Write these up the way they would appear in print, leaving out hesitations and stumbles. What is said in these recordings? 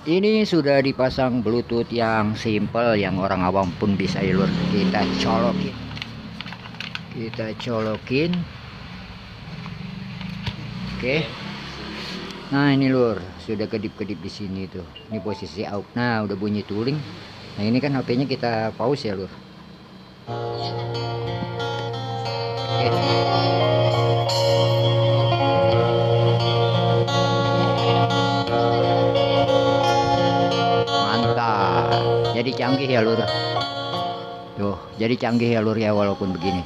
Ini sudah dipasang Bluetooth yang simple, yang orang awam pun bisa ya lur. Kita colokin. Oke. Nah ini lur, sudah kedip-kedip di sini tuh. Ini posisi out. Nah udah bunyi tuling. Nah ini kan HP-nya kita pause ya lur. Oke. Mantap. Jadi canggih ya lur. Tuh, jadi canggih ya lur ya walaupun begini.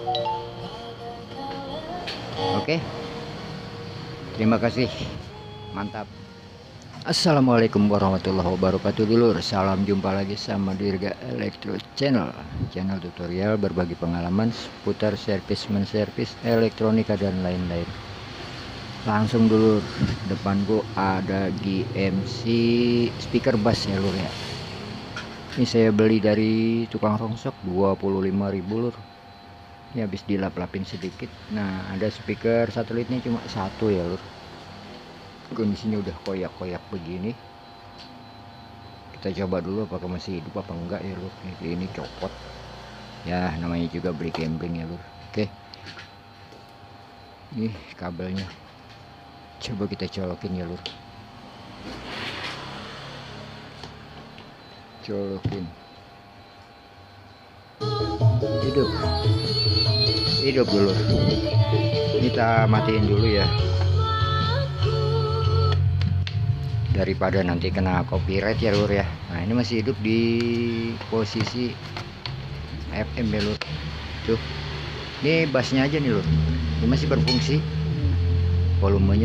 Oke. Terima kasih. Mantap. Assalamualaikum warahmatullahi wabarakatuh dulur. Salam jumpa lagi sama Dirga Elektro Channel. Channel tutorial berbagi pengalaman seputar servis menservis elektronika dan lain-lain. Langsung dulur, depanku ada GMC speaker bass ya lur ya. Ini saya beli dari tukang rongsok 25.000 lur. Ini habis dilap-lapin sedikit. Nah ada speaker satelitnya cuma satu ya lur. Kondisinya udah koyak-koyak begini. Kita coba dulu apakah masih hidup apa enggak ya lur. Ini copot ya, namanya juga beli camping ya lur. Oke, ini kabelnya coba kita colokin ya lur. Colokin, hidup dulu. Kita matiin dulu ya, daripada nanti kena copyright ya lur ya. Nah ini masih hidup di posisi FM ya lur. Tuh, ini bassnya aja nih lur, ini masih berfungsi volumenya.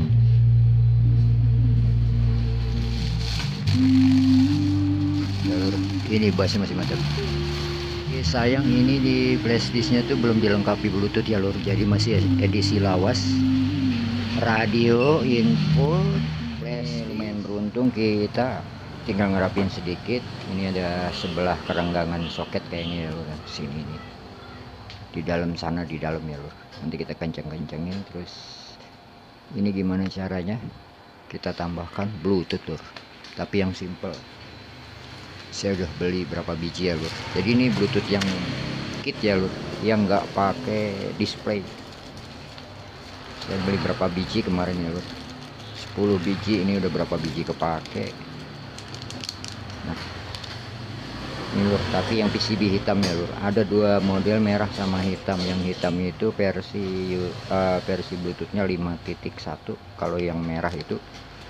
Ya lur, ini bassnya masih mantap. Sayang ini di flashdisknya tuh belum dilengkapi Bluetooth ya lur, jadi masih edisi lawas. Radio input flash lumayan beruntung, kita tinggal ngerapin sedikit. Ini ada sebelah kerenggangan soket kayaknya ya lur, sini nih di dalam sana, di dalam ya lur. Nanti kita kencang-kencangin. Terus ini gimana caranya kita tambahkan Bluetooth lur, tapi yang simple. Saya udah beli berapa biji ya lur. Jadi ini Bluetooth yang kit ya lur, yang nggak pakai display. Saya beli berapa biji kemarin ya lur, 10 biji. Ini udah berapa biji kepake. Nah ini lur, tapi yang PCB hitam ya lur. Ada dua model, merah sama hitam. Yang hitam itu versi Bluetoothnya 5.1. Kalau yang merah itu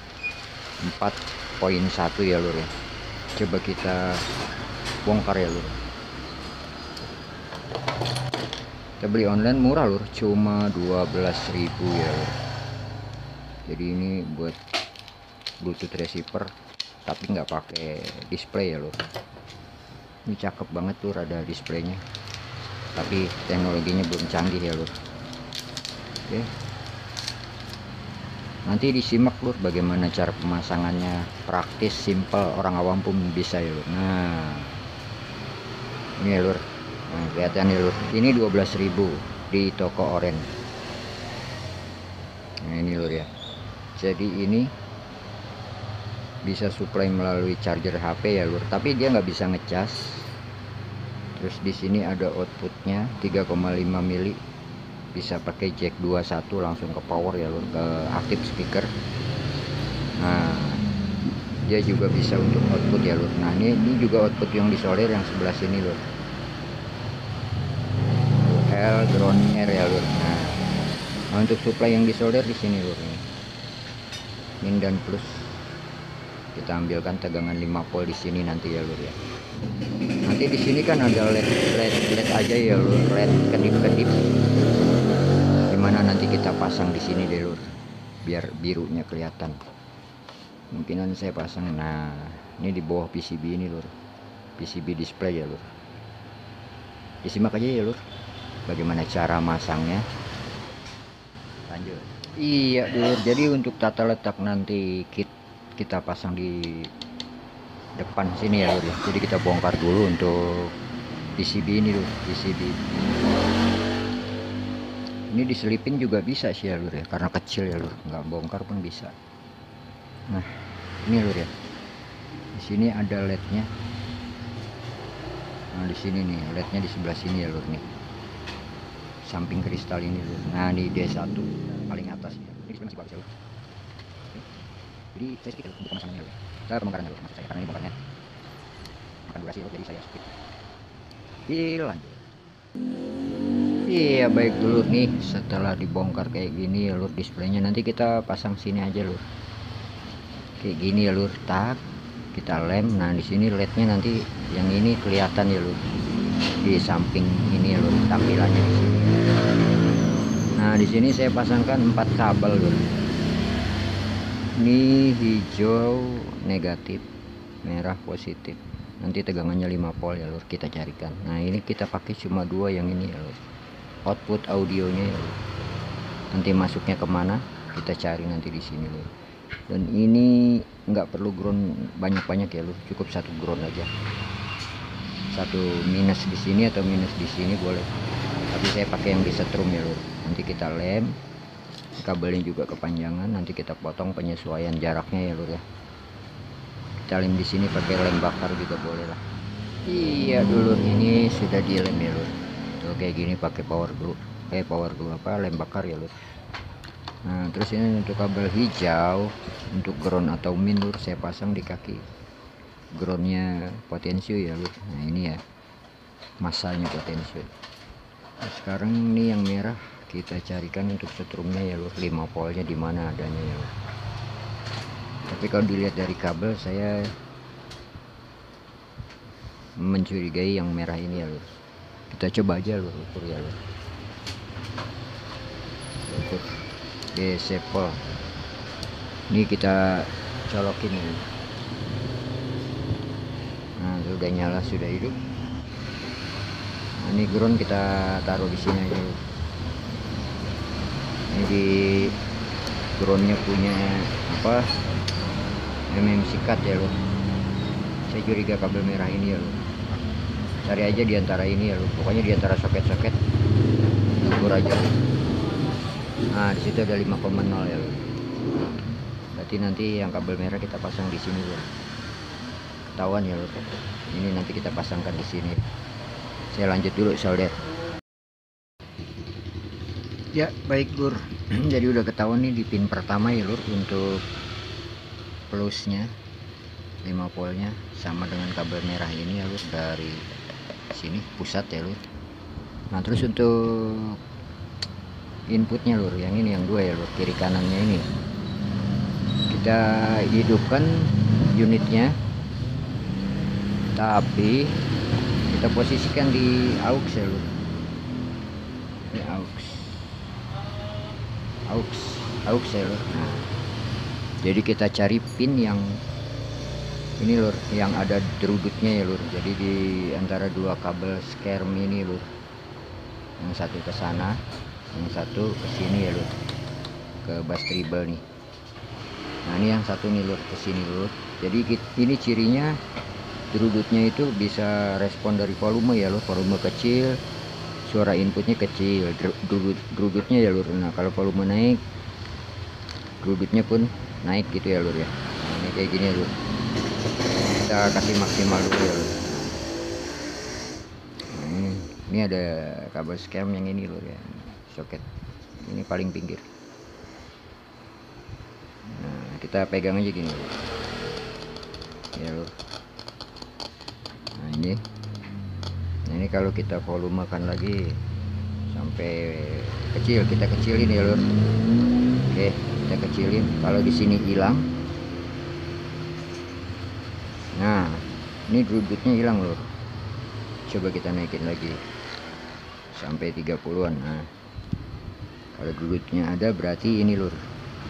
4.1 ya lur ya. Coba kita bongkar ya lur. Kita beli online murah lur, cuma 12.000 ya lur. Jadi ini buat Bluetooth receiver tapi nggak pakai display ya lur. Ini cakep banget lur, ada displaynya, tapi teknologinya belum canggih ya lur. Oke, nanti disimak lur bagaimana cara pemasangannya, praktis, simple, orang awam pun bisa ya lur. Nah ini ya lur, nah, kelihatan ya lur, ini 12.000 di toko orange. Nah ini lur ya, jadi ini bisa supply melalui charger HP ya lur, tapi dia nggak bisa ngecas. Terus di sini ada outputnya 3,5 mili, bisa pakai jack 21 langsung ke power ya lur, ke aktif speaker. Nah dia juga bisa untuk output ya lur. Nah ini juga output yang disolder yang sebelah sini lur, L ground R ya lur. Nah untuk supply yang disolder di sini lur, ini min dan plus. Kita ambilkan tegangan 5 volt di sini nanti ya lur ya. Nanti di sini kan ada LED aja ya lur, LED kedip-kedip. Dimana nanti kita pasang di sini deh lur, biar birunya kelihatan. Mungkinan saya pasang, nah ini di bawah PCB ini lur, PCB display ya lur. Disimak aja ya lur bagaimana cara masangnya. Lanjut. Iya lur, jadi untuk tata letak nanti kita pasang di depan sini ya lur ya. Jadi kita bongkar dulu untuk PCB ini lur, PCB ini diselipin juga bisa sih ya lur ya, karena kecil ya lur, nggak bongkar pun bisa. Nah ini lur ya, sini ada lednya. Nah di sini nih lednya di sebelah sini ya lur nih, samping kristal ini lur. Nah ini D1 paling atas ya. Ini masih bagus ya lur. Jadi saya skip untuk pemasangannya lur. Kita pembongkarannya lur, maksud saya karena ini bongkarnya akan durasi lur, jadi saya skip. Lanjut. Iya baik dulu nih, setelah dibongkar kayak gini ya lur, displaynya nanti kita pasang sini aja lur, kayak gini ya lur, tak kita lem. Nah di sini lednya nanti yang ini kelihatan ya lur, di samping ini ya lur, tampilannya di sini. Nah di sini saya pasangkan 4 kabel lur. Ini hijau negatif, merah positif. Nanti tegangannya 5 volt ya lur, kita carikan. Nah ini kita pakai cuma 2 yang ini ya lur, output audionya ya lur. Nanti masuknya kemana kita cari nanti di sini lur. Dan ini nggak perlu ground banyak-banyak ya lur, cukup 1 ground aja, 1 minus di sini atau minus di sini boleh, tapi saya pakai yang disetrum ya lur. Nanti kita lem, kabelnya juga kepanjangan, nanti kita potong penyesuaian jaraknya ya lur ya. Kita lem di sini pakai lem bakar juga boleh lah. Iya dulu ini sudah dilem ya lur. Tuh kayak gini pakai power glue, lem bakar ya lur. Nah terus ini untuk kabel hijau untuk ground atau min lur, saya pasang di kaki groundnya potensio ya lur. Nah ini ya masanya potensio. Nah, sekarang ini yang merah kita carikan untuk setrumnya ya lur, 5 voltnya di mana adanya ya lur. Tapi kalau dilihat dari kabel saya mencurigai yang merah ini ya lur. Kita coba aja lur, ukur ya lur, ukur DC volt. Ini kita colokin ini. Nah sudah nyala, sudah hidup. Nah, ini ground kita taruh di sini aja lur. Ini di groundnya punya apa, MMC cut ya lur. Saya curiga kabel merah ini ya lur. Cari aja di antara ini ya lur, pokoknya di antara soket-soket ukur aja lur. Nah di situ ada 5,0 ya lur. Berarti nanti yang kabel merah kita pasang di sini lur. Ketahuan ya lur. Ini nanti kita pasangkan di sini. Saya lanjut dulu solder. Ya baik lur. Jadi udah ketahuan nih di pin pertama ya lur, untuk plusnya 5 voltnya sama dengan kabel merah ini ya lur, dari sini pusat ya lur. Nah terus untuk inputnya lur, yang ini yang 2 ya lur, kiri kanannya ini kita hidupkan unitnya, tapi kita posisikan di aux ya lur. Ini aux ya lur. Nah jadi kita cari pin yang ini lur, yang ada derudutnya ya lur. Jadi di antara 2 kabel skerm ini lur, yang satu ke sana, yang satu ke sini ya lur, ke bass treble nih. Nah ini yang satu nih lur, ke sini lur. Jadi ini cirinya derudutnya itu bisa respon dari volume ya lur. Volume kecil, suara inputnya kecil, derudutnya ya lur. Nah kalau volume naik, derudutnya pun naik gitu ya lur ya. Nah, ini kayak gini ya lur, kita kasih maksimal dulu ya lur. Nah, ini ada kabel skerm yang ini lur ya, soket ini paling pinggir. Nah kita pegang aja gini lur ya lur. Nah ini kalau kita volumekan lagi sampai kecil, kita kecilin ya lur. Oke kita kecilin. Kalau di sini hilang, nah ini derudutnya hilang lur. Coba kita naikin lagi sampai 30-an. Nah kalau derudutnya ada berarti ini lur.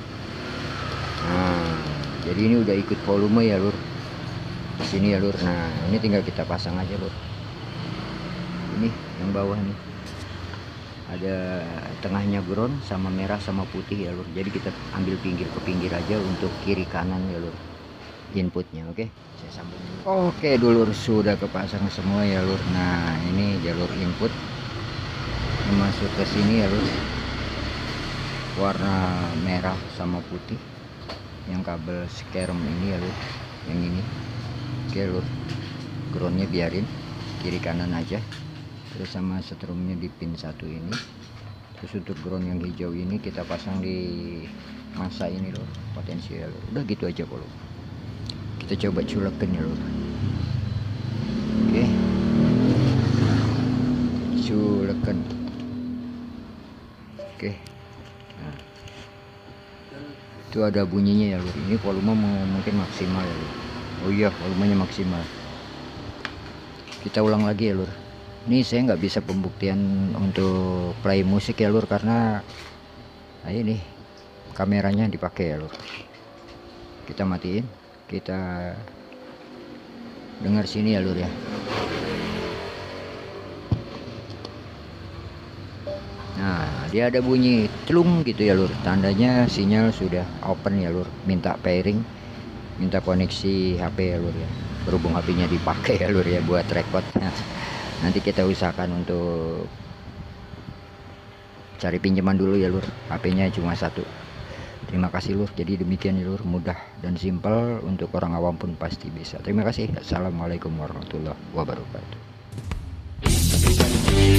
Nah jadi ini udah ikut volume ya lur, di sini ya lur. Nah ini tinggal kita pasang aja lur. Ini yang bawah nih ada tengahnya ground sama merah sama putih ya lur. Jadi kita ambil pinggir ke pinggir aja untuk kiri kanan ya lur inputnya. Oke saya sambung. Oke dulur, sudah kepasang semua ya lur. Nah ini jalur input masuk ke sini ya lur, warna merah sama putih yang kabel skerm ini ya lur, yang ini. Oke lur, groundnya biarin kiri kanan aja, terus sama setrumnya di pin 1 ini. Terus untuk ground yang hijau ini kita pasang di masa ini lur, potensial. Udah gitu aja kalau kita coba culekin ya lur. Oke, culekin. Oke, nah, itu ada bunyinya ya lur. Ini volume mungkin maksimal ya lur. Oh iya, volumenya maksimal. Kita ulang lagi ya lur. Ini saya nggak bisa pembuktian untuk play musik ya lur, karena nah ini kameranya dipakai ya lur. Kita matiin, kita dengar sini ya lur ya. Nah, dia ada bunyi celung gitu ya lur, tandanya sinyal sudah open ya lur. Minta pairing, minta koneksi HP ya lur ya, berhubung HP-nya dipakai ya lur ya buat record. Nanti kita usahakan untuk cari pinjaman dulu ya lur, HP-nya cuma satu. Terima kasih lur. Jadi demikian ya lur, mudah dan simpel, untuk orang awam pun pasti bisa. Terima kasih. Assalamualaikum warahmatullahi wabarakatuh.